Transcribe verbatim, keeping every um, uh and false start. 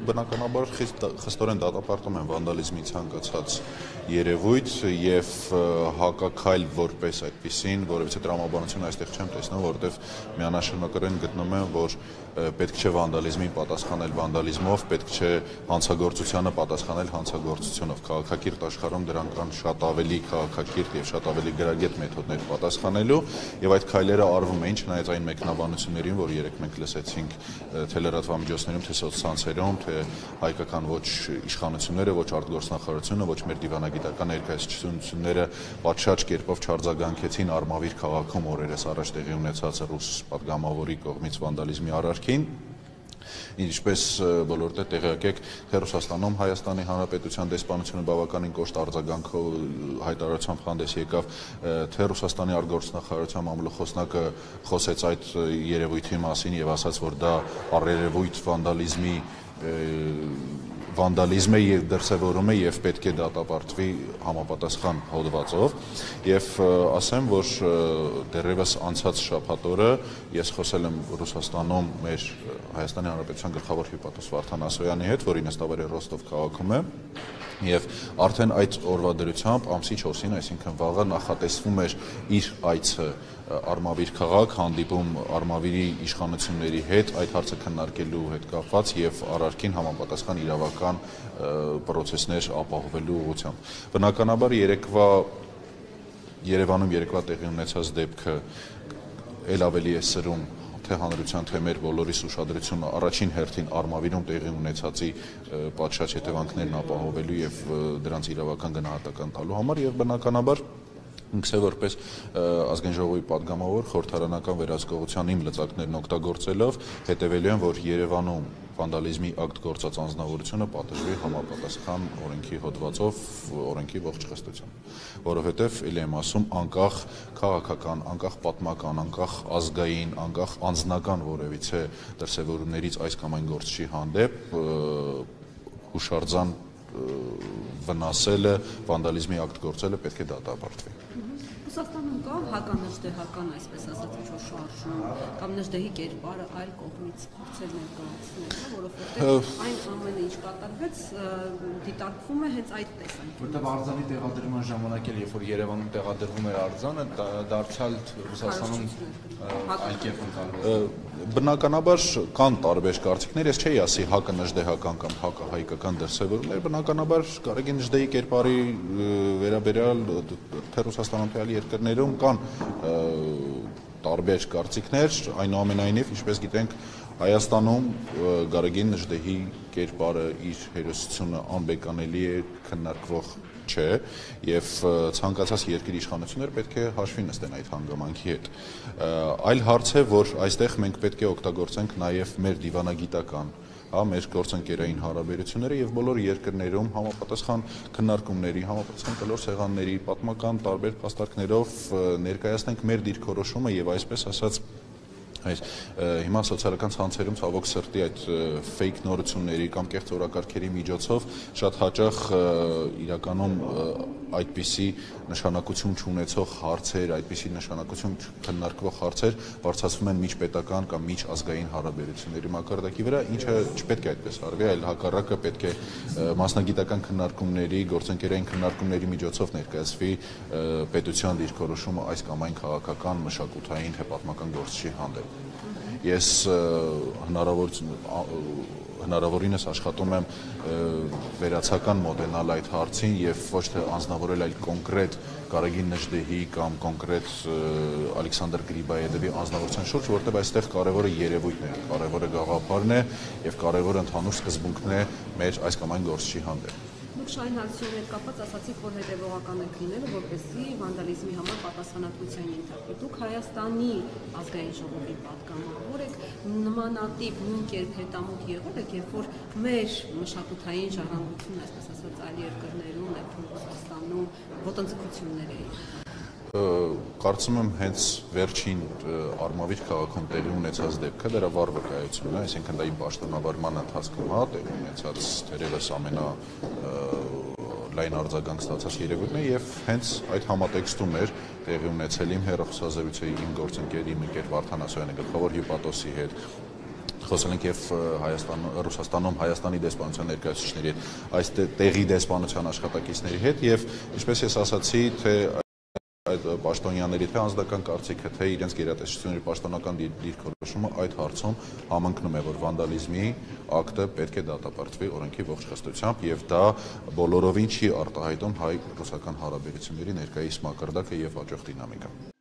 բնականաբար խստորեն դատապարտում են վանդալիզմի ցանկացած երևույթ եւ հակաքայլ որպես այդպիսին, որովհետեւ տրամաբանությունը այստեղ չեմ տեսնում, որովհետեւ միանշանակորեն գտնում եմ, որ պետք չէ վանդալիզմին պատասխանել վանդալիզմով, պետք չէ հանցագործությանը պատասխանել հանցագործությունով։ Քաղաքակիրթ աշխարհում դրանք կան շատ ավելի քաղաքակիրթ եւ շատ ավելի գրագետ մեթոդներ պատասխանելու, եւ այդ քայլերը արվում էին, չնայած այն մեկնաբանություններին, որ երեք մենք լսեցինք թե լրատվամիջոցներում, թե սոցցանցերում, թե հայկական ոչ իշխանությունները, ոչ արտգործնախարարությունը, ոչ մեր դիվանագիտական ներկայացությունները պատշաճ կերպով չարձագանքեցին Արմավիր քաղաքում օրերս առաջ տեղի ունեցած ռուս պատգամավորի կողմից վանդալիզմի արարքին։ Ինչպես բոլորդ տեղյակ եք, թե Ռուսաստանում Հայաստանի Հանրապետության դեսպանությունը բավականին կոշտ արձագանքով հայտարարությամբ հանդես եկավ, թե Ռուսաստանի արտգործնախարարության մամլոխոսնակը խոսեց այդ երևույթի մասին եւ ասաց, որ դա առերևույթ վանդալիզմի վանդալիզմ է եւ դրսեւորում է եւ պետք է դատապարտվի համապատասխան հոդվածով եւ ասեմ, որ դեռևս անցած շաբաթ օրը ես խոսել եմ Ռուսաստանում մեր Հայաստանի Հանրապետության գլխավոր հյուպատոս Վարդան Ասոյանի հետ, որի նստավայրը Ռոստով քաղաքում է եւ արդեն այդ օրվա դրությամբ ամսի չորսին, այսինքն վաղը նախատեսվում էր իր այցը Արմավիր քաղաք, հանդիպում Արմավիրի իշխանությունների հետ այդ հարցը քննարկելու հետ կապված եւ արարքին համապատասխան իրավական պրոցեսներ ապահովելու ուղղությամբ։ Բնականաբար երեկվա Երևանում երեկվա տեղի ունեցած դեպքը ել ավելի է սրում թե հանրության, թե մեր բոլորիս ուշադրությունը առաջին հերթին Արմավիրում տեղի ունեցածի պատշաճ հետևանքներն ապահովելու եւ դրանց իրավական գնահատական տալու համար եւ բնականաբար ինքս է որպես ազգային ժողովի պատգամավոր խորհրդարանական վերահսկողության իմ լծակներն օգտագործելով հետևելու եմ, որ Երևանում վանդալիզմի ակտ գործած անձնավորությունը պատժվի համապատասխան օրենքի հոդվածով, օրենքի ողջ խստությամբ, որովհետև ելի եմ ասում, անկախ քաղաքական, անկախ պատմական, անկախ ազգային, անկախ անձնական որևիցե դրսևորումներից այս կամ այն գործչի հանդեպ հուշարձան վնասելը, վանդալիզմի ակտ գործելը պետք է դատապարտվի։ Ռուսաստանում կա հականժդեհական, այսպես ասած, ինչ-որ շարժում կամ նժդեհի կերպարը այլ կողմից փորձել ներկայացնել, որովհետև այն ամենը, ինչ կատարվեց, դիտարկվում է հենց այդ տեսանկյունից։ Որտեղ արձանի տեղադրման ժամանակ էլ, երբ որ Երևանում տեղադրվում էր արձանը, դարձյալ Ռուսաստանում այն կերպ ընկալվում։ Բնականաբար կան տարբեր կարծիքներ, ես չէի ասի հակը նժդեհական կամ հակը հայկական դրսևորումներ, բնականաբար կարելի է նժդեհի կերպարի վերաբերյալ թե Ռուսաստանում թե այլ երկրներում կան տարբեր կարծիքներ, այնուամենայնիվ, ինչպես գիտենք, Հայաստանում Գարեգին Նժդեհի կերպարը իր հերոսությունը անբեկանելի է, քննարկվող չէ եւ ցանկացած երկրի իշխանություններ պետք է հաշվի նստեն այդ հանգամանքի հետ։ Այլ հարց է, որ այստեղ մենք պետք է օգտագործենք նաեւ մեր դիվանագիտական, հա, մեր գործընկերային հարաբերությունները եւ բոլոր երկրներում համապատասխան քննարկումների, համապատասխան կլոր սեղանների, պատմական տարբեր փաստարկներով ներկայացնենք մեր դիրքորոշումը եւ այսպես ասած այս հիմա սոցիալական ցանցերում ցավոք սրտի այդ ֆեյք նորությունների կամ կեղծ օրակարգերի միջոցով շատ հաճախ իրականում այդպիսի նշանակություն չունեցող հարցեր, այդպիսի նշանակություն քննարկվող հարցեր բարձրացվում են միջպետական կամ միջազգային հարաբերությունների մակարդակի վրա, ինչը չպետք է այդպես արվի, այլ հակառակը պետք է մասնագիտական քննարկումների, գործընկերային քննարկումների միջոցով ներկայացվի պետության դիրքորոշումը այս կամ այն քաղաքական, մշակութային, թե պատմական գործի հանդեպ։ Ես հնարավորինս աշխատում եմ վերացական մոտենալ այդ հարցին եւ ոչ թե անձնավորել այլ կոնկրետ Գարեգին Նժդեհի կամ կոնկրետ Ալեքսանդր Գրիբայեդովի անձնավորության շուրջ, որտեղ այստեղ կարևորը երևույթն է, կարևորը գաղափարն է եւ կարևորը ընդհանուր սկզբունքն է մեր այս կամ այն գործչի հանդեպ։ Դուք Շահին Հարությունների հետ կապված ասացիք, որ հետևողական եք լինելու, որպեսզի վանդալիզմի համար պատասխանատվության ենթարկվի։ Դուք Հայաստանի ազգային ժողովի պատգամավոր եք, նմանատիպ նույն կերպ հետամուտ եղել եք, երբ որ մեր մշակութային ժառանգությունը, այսպես ասած, այլ երկրներում, ներքին Ռուսաստանում ոտնձգություններ էին։ Կարծում եմ հենց վերջին Արմավիր քաղաքում տեղի ունեցած դեպքը դրա վառ վկայությունն է, այսինքն դա իմ պաշտոնավարման ընթացքում հա տեղի ունեցած թերևս ամենա լայն արձագանք ստացած երևույթն է եւ հենց այդ համատեքստում էր տեղի ունեցել իմ հեռախոսազրույցը իմ գործընկերի իմ ընկեր Վարդան Ասոյանի գլխավոր հյուպատոսի հետ խոսել ենք եւ Հայաստան, Ռուսաստանում Հայաստանի դեսպանության ներկայացուցիչների հետ, այս տեղի դեսպանության աշխատակիցների հետ եւ ինչպես ես ասացի, թե այդ պաշտոնյաների թե անձնական կարծիքը, թե իրենց գերատեսչությունների պաշտոնական դիրքորոշումը այդ հարցում համընկնում է, որ վանդալիզմի ակտը պետք է դատապարտվի օրենքի ողջ խստությամբ եւ դա բոլորովին չի արտահայտում հայ-ռուսական հարաբերությունների ներկայիս մակարդակը եւ հաջող դինամիկա։